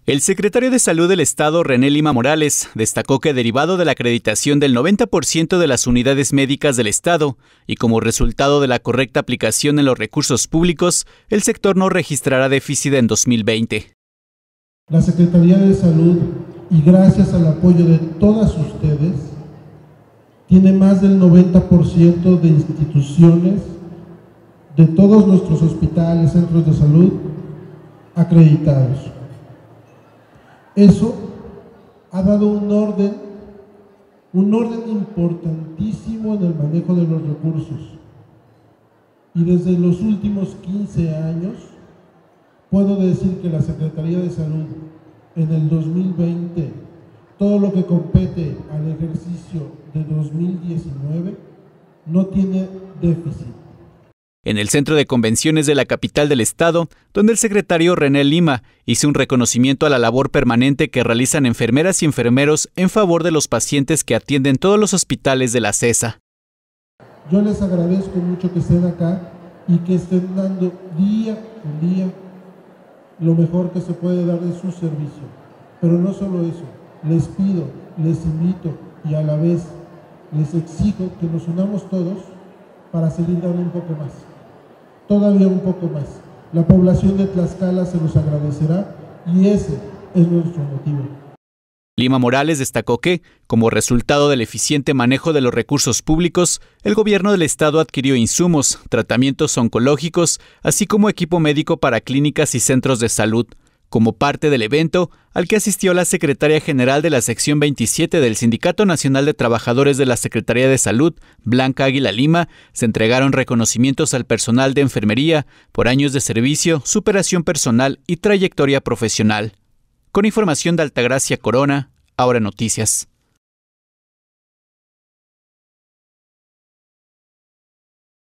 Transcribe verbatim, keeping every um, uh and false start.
El secretario de Salud del Estado, René Lima Morales, destacó que derivado de la acreditación del noventa por ciento de las unidades médicas del Estado y como resultado de la correcta aplicación en los recursos públicos, el sector no registrará déficit en dos mil veinte. La Secretaría de Salud, y gracias al apoyo de todas ustedes, tiene más del noventa por ciento de instituciones de todos nuestros hospitales, centros de salud, acreditados. Eso ha dado un orden, un orden importantísimo en el manejo de los recursos. Y desde los últimos quince años, puedo decir que la Secretaría de Salud, en el dos mil veinte, todo lo que compete al ejercicio de dos mil diecinueve, no tiene déficit. En el Centro de Convenciones de la capital del estado, donde el secretario René Lima hizo un reconocimiento a la labor permanente que realizan enfermeras y enfermeros en favor de los pacientes que atienden todos los hospitales de la CESA. Yo les agradezco mucho que estén acá y que estén dando día con día lo mejor que se puede dar de su servicio. Pero no solo eso, les pido, les invito y a la vez les exijo que nos unamos todos para seguir dando un poco más. Todavía un poco más. La población de Tlaxcala se los agradecerá y ese es nuestro motivo. Lima Morales destacó que, como resultado del eficiente manejo de los recursos públicos, el gobierno del estado adquirió insumos, tratamientos oncológicos, así como equipo médico para clínicas y centros de salud. Como parte del evento, al que asistió la secretaria general de la sección veintisiete del Sindicato Nacional de Trabajadores de la Secretaría de Salud, Blanca Águila Lima, se entregaron reconocimientos al personal de enfermería por años de servicio, superación personal y trayectoria profesional. Con información de Altagracia Corona, Ahora Noticias.